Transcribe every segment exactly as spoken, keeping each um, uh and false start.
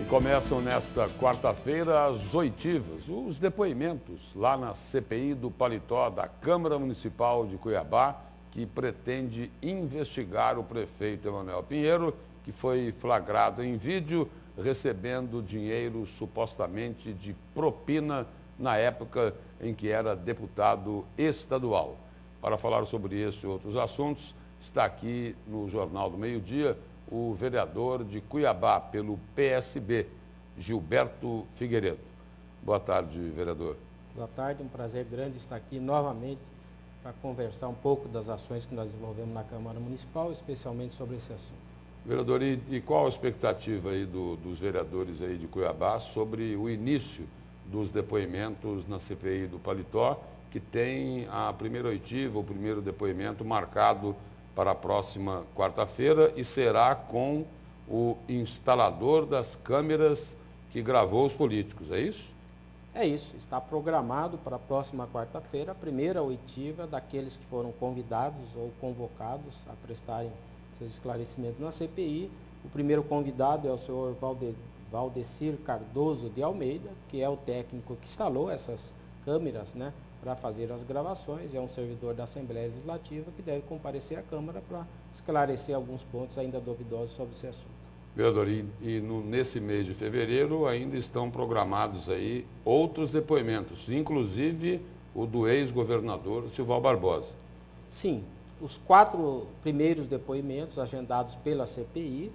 Começam nesta quarta-feira as oitivas, os depoimentos lá na C P I do Paletó da Câmara Municipal de Cuiabá, que pretende investigar o prefeito Emanuel Pinheiro, que foi flagrado em vídeo recebendo dinheiro supostamente de propina na época em que era deputado estadual. Para falar sobre esse e outros assuntos, está aqui no Jornal do Meio-Dia o vereador de Cuiabá pelo P S B, Gilberto Figueiredo. Boa tarde, vereador. Boa tarde, um prazer grande estar aqui novamente para conversar um pouco das ações que nós desenvolvemos na Câmara Municipal, especialmente sobre esse assunto. Vereador, e, e qual a expectativa aí do, dos vereadores aí de Cuiabá sobre o início dos depoimentos na C P I do Paletó, que tem a primeira oitiva, o primeiro depoimento marcado para a próxima quarta-feira e será com o instalador das câmeras que gravou os políticos, é isso? É isso, está programado para a próxima quarta-feira a primeira oitiva daqueles que foram convidados ou convocados a prestarem seus esclarecimentos na C P I. O primeiro convidado é o senhor Valde, Valdecir Cardoso de Almeida, que é o técnico que instalou essas câmeras, né, para fazer as gravações. É um servidor da Assembleia Legislativa que deve comparecer à Câmara para esclarecer alguns pontos ainda duvidosos sobre esse assunto. Vereador, e, e no, nesse mês de fevereiro ainda estão programados aí outros depoimentos, inclusive o do ex-governador Silval Barbosa. Sim, os quatro primeiros depoimentos agendados pela C P I,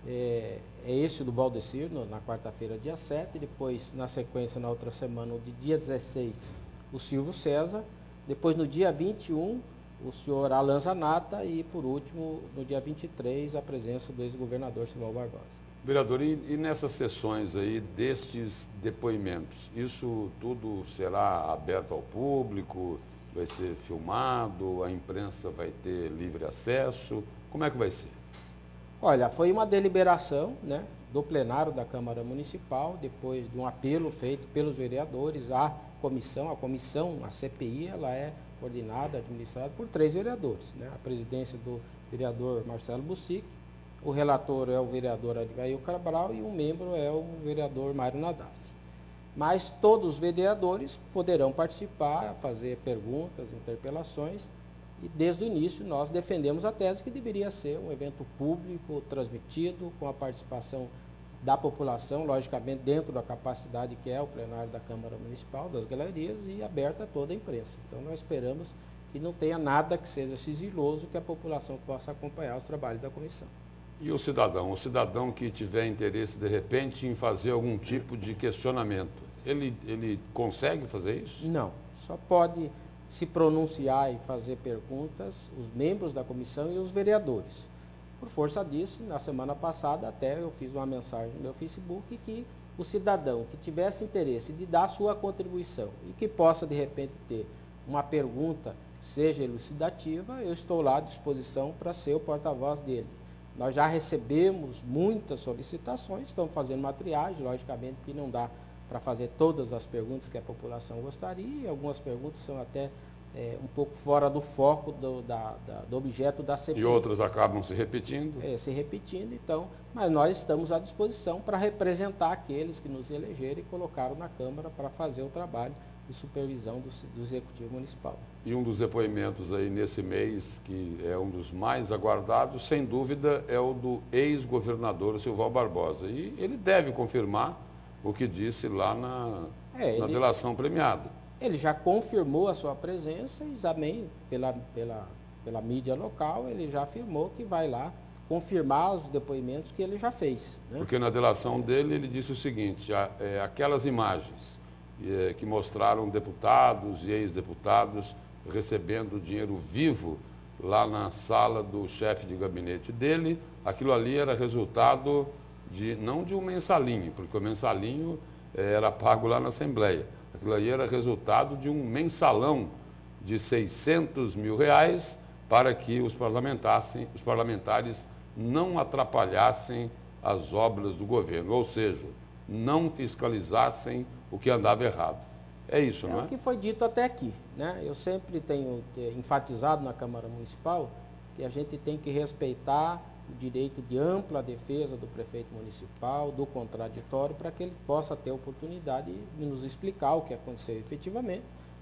é, é esse do Valdecir, no, na quarta-feira, dia sete, depois, na sequência, na outra semana, no dia dezesseis, o Silvio César, depois no dia vinte e um, o senhor Alan Zanata e, por último, no dia vinte e três, a presença do ex-governador Silval Barbosa. Vereador, e, e nessas sessões aí destes depoimentos, isso tudo será aberto ao público, vai ser filmado, a imprensa vai ter livre acesso, como é que vai ser? Olha, foi uma deliberação, né, do plenário da Câmara Municipal, depois de um apelo feito pelos vereadores à comissão. A comissão, a C P I, ela é coordenada, administrada por três vereadores, né? A presidência do vereador Marcelo Bussic, o relator é o vereador Adgail Cabral e um membro é o vereador Mário Nadaf. Mas todos os vereadores poderão participar, fazer perguntas, interpelações, e desde o início nós defendemos a tese que deveria ser um evento público, transmitido, com a participação da população, logicamente dentro da capacidade que é o plenário da Câmara Municipal, das galerias, e aberta a toda a imprensa. Então nós esperamos que não tenha nada que seja sigiloso, que a população possa acompanhar os trabalhos da comissão. E o cidadão? O cidadão que tiver interesse, de repente, em fazer algum tipo de questionamento, ele, ele consegue fazer isso? Não, só pode se pronunciar e fazer perguntas os membros da comissão e os vereadores. Por força disso, na semana passada até eu fiz uma mensagem no meu Facebook que o cidadão que tivesse interesse de dar sua contribuição e que possa de repente ter uma pergunta, seja elucidativa, eu estou lá à disposição para ser o porta-voz dele. Nós já recebemos muitas solicitações, estamos fazendo uma triagem, logicamente que não dá para fazer todas as perguntas que a população gostaria, e algumas perguntas são até é, um pouco fora do foco do, da, da, do objeto da C P I. E outras acabam se repetindo? É, se repetindo, então, mas nós estamos à disposição para representar aqueles que nos elegeram e colocaram na Câmara para fazer o trabalho de supervisão do, do Executivo Municipal. E um dos depoimentos aí nesse mês, que é um dos mais aguardados, sem dúvida, é o do ex-governador Silval Barbosa. E ele deve confirmar o que disse lá na, é, na ele, delação premiada. Ele já confirmou a sua presença e também pela, pela, pela mídia local, ele já afirmou que vai lá confirmar os depoimentos que ele já fez, né? Porque na delação dele ele disse o seguinte, a, é, aquelas imagens é, que mostraram deputados e ex-deputados recebendo dinheiro vivo lá na sala do chefe de gabinete dele, aquilo ali era resultado de, não de um mensalinho, porque o mensalinho é, era pago lá na Assembleia. Aquilo ali era resultado de um mensalão de seiscentos mil reais para que os parlamentares, os parlamentares não atrapalhassem as obras do governo, ou seja, não fiscalizassem o que andava errado. É isso, não é? É o que foi dito até aqui, né? Eu sempre tenho enfatizado na Câmara Municipal que a gente tem que respeitar o direito de ampla defesa do prefeito municipal, do contraditório, para que ele possa ter a oportunidade de nos explicar o que aconteceu efetivamente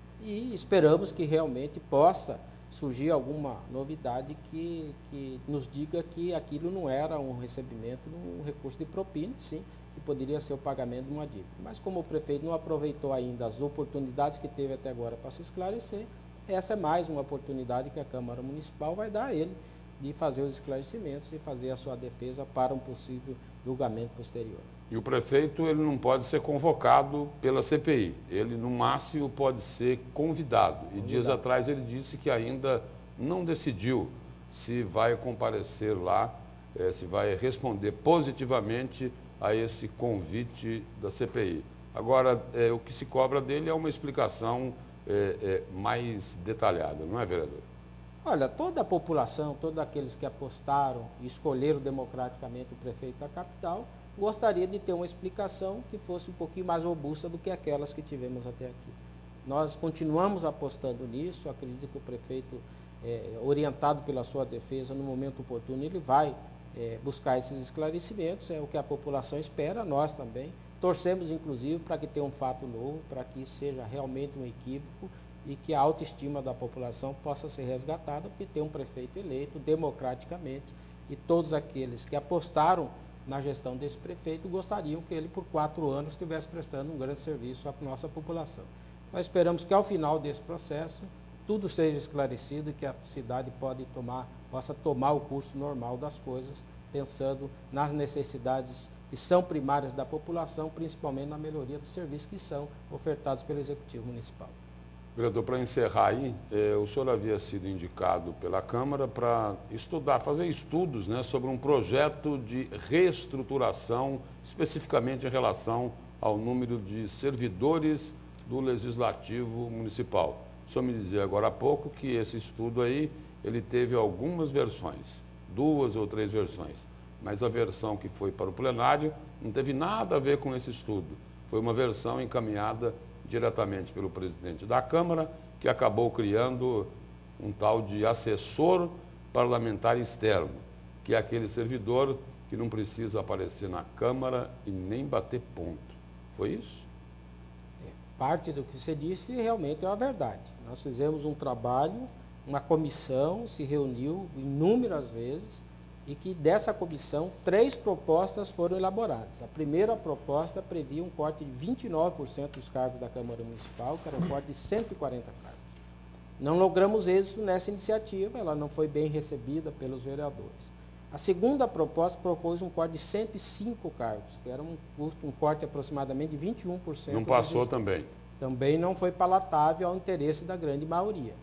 e esperamos que realmente possa surgir alguma novidade que, que nos diga que aquilo não era um recebimento, um recurso de propina, sim, que poderia ser o pagamento de uma dívida. Mas como o prefeito não aproveitou ainda as oportunidades que teve até agora para se esclarecer, essa é mais uma oportunidade que a Câmara Municipal vai dar a ele de fazer os esclarecimentos e fazer a sua defesa para um possível julgamento posterior. E o prefeito ele não pode ser convocado pela C P I, ele no máximo pode ser convidado. E convidado. Dias atrás ele disse que ainda não decidiu se vai comparecer lá, eh, se vai responder positivamente a esse convite da C P I. Agora, eh, o que se cobra dele é uma explicação eh, eh, mais detalhada, não é, vereador? Olha, toda a população, todos aqueles que apostaram e escolheram democraticamente o prefeito da capital, gostaria de ter uma explicação que fosse um pouquinho mais robusta do que aquelas que tivemos até aqui. Nós continuamos apostando nisso, acredito que o prefeito, é, orientado pela sua defesa, no momento oportuno, ele vai é, buscar esses esclarecimentos, é o que a população espera, nós também. Torcemos, inclusive, para que tenha um fato novo, para que isso seja realmente um equívoco, e que a autoestima da população possa ser resgatada, porque tem um prefeito eleito democraticamente e todos aqueles que apostaram na gestão desse prefeito gostariam que ele por quatro anos estivesse prestando um grande serviço à nossa população. Nós esperamos que ao final desse processo tudo seja esclarecido e que a cidade pode tomar, possa tomar o curso normal das coisas, pensando nas necessidades que são primárias da população, principalmente na melhoria dos serviços que são ofertados pelo Executivo Municipal. Vereador, para encerrar aí, eh, o senhor havia sido indicado pela Câmara para estudar, fazer estudos, né, sobre um projeto de reestruturação, especificamente em relação ao número de servidores do Legislativo Municipal. O senhor me dizia agora há pouco que esse estudo aí, ele teve algumas versões, duas ou três versões, mas a versão que foi para o plenário não teve nada a ver com esse estudo. Foi uma versão encaminhada diretamente pelo presidente da Câmara, que acabou criando um tal de assessor parlamentar externo, que é aquele servidor que não precisa aparecer na Câmara e nem bater ponto. Foi isso? Parte do que você disse realmente é a verdade. Nós fizemos um trabalho, uma comissão se reuniu inúmeras vezes, e que dessa comissão, três propostas foram elaboradas. A primeira proposta previa um corte de vinte e nove por cento dos cargos da Câmara Municipal, que era um corte de cento e quarenta cargos. Não logramos êxito nessa iniciativa, ela não foi bem recebida pelos vereadores. A segunda proposta propôs um corte de cento e cinco cargos, que era um custo, um corte de aproximadamente vinte e um por cento. Não passou também. Também não foi palatável ao interesse da grande maioria.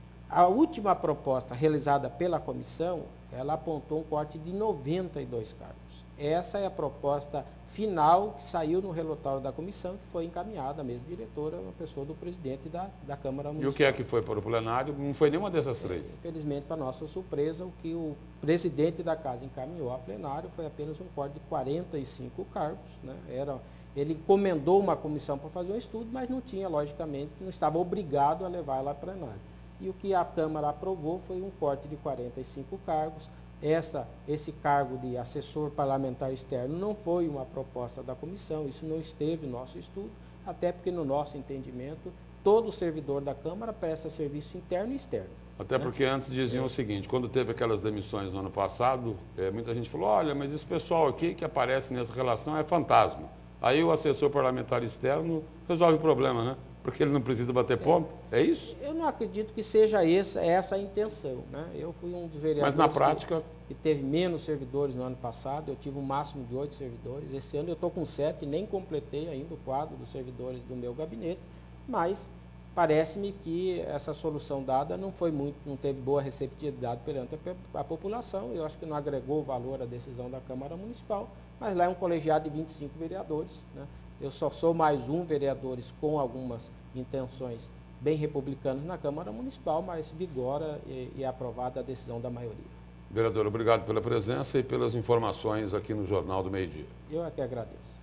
A última proposta realizada pela comissão, ela apontou um corte de noventa e dois cargos. Essa é a proposta final que saiu no relatório da comissão, que foi encaminhada à mesa diretora, na pessoa do presidente da, da Câmara Municipal. E o que é que foi para o plenário? Não foi nenhuma dessas três? É, infelizmente, para nossa surpresa, o que o presidente da casa encaminhou a plenário foi apenas um corte de quarenta e cinco cargos. Né? Era, ele encomendou uma comissão para fazer um estudo, mas não tinha, logicamente, não estava obrigado a levar ela a plenário. E o que a Câmara aprovou foi um corte de quarenta e cinco cargos. Essa, esse cargo de assessor parlamentar externo não foi uma proposta da comissão, isso não esteve no nosso estudo, até porque no nosso entendimento, todo servidor da Câmara presta serviço interno e externo. Até porque né? Antes diziam é. o seguinte, quando teve aquelas demissões no ano passado, é, muita gente falou, olha, mas esse pessoal aqui que aparece nessa relação é fantasma. Aí o assessor parlamentar externo resolve o problema, né? Porque ele não precisa bater ponto, é, é isso? Eu não acredito que seja essa, essa a intenção, né? Eu fui um dos vereadores Mas na prática... que, que teve menos servidores no ano passado, eu tive um máximo de oito servidores, esse ano eu estou com sete, nem completei ainda o quadro dos servidores do meu gabinete, mas parece-me que essa solução dada não foi muito, não teve boa receptividade perante a, a população, eu acho que não agregou valor à decisão da Câmara Municipal, mas lá é um colegiado de vinte e cinco vereadores, né? Eu só sou mais um vereador com algumas intenções bem republicanas na Câmara Municipal, mas vigora e, e é aprovada a decisão da maioria. Vereador, obrigado pela presença e pelas informações aqui no Jornal do Meio Dia. Eu é que agradeço.